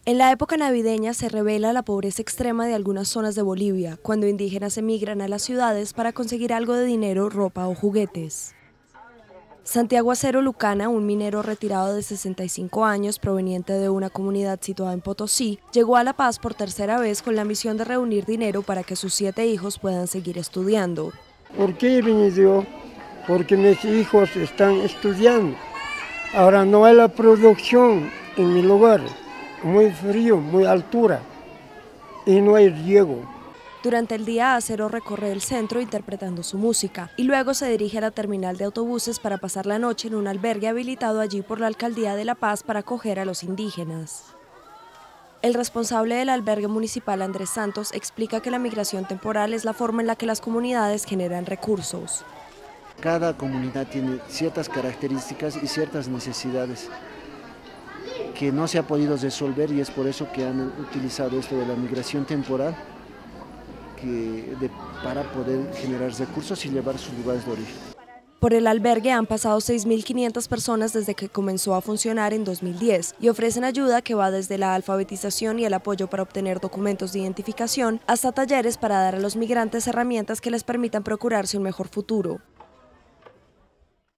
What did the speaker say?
En la época navideña se revela la pobreza extrema de algunas zonas de Bolivia, cuando indígenas emigran a las ciudades para conseguir algo de dinero, ropa o juguetes. Santiago Acero Lucana, un minero retirado de 65 años proveniente de una comunidad situada en Potosí, llegó a La Paz por tercera vez con la misión de reunir dinero para que sus 7 hijos puedan seguir estudiando. ¿Por qué he venido? Porque mis hijos están estudiando. Ahora no hay la producción en mi lugar, muy frío, muy altura y no hay riego. Durante el día, Acero recorre el centro interpretando su música y luego se dirige a la terminal de autobuses para pasar la noche en un albergue habilitado allí por la Alcaldía de La Paz para acoger a los indígenas. El responsable del albergue municipal, Andrés Santos, explica que la migración temporal es la forma en la que las comunidades generan recursos. Cada comunidad tiene ciertas características y ciertas necesidades que no se ha podido resolver, y es por eso que han utilizado esto de la migración temporal para poder generar recursos y llevar sus lugares de origen. Por el albergue han pasado 6.500 personas desde que comenzó a funcionar en 2010 y ofrecen ayuda que va desde la alfabetización y el apoyo para obtener documentos de identificación hasta talleres para dar a los migrantes herramientas que les permitan procurarse un mejor futuro.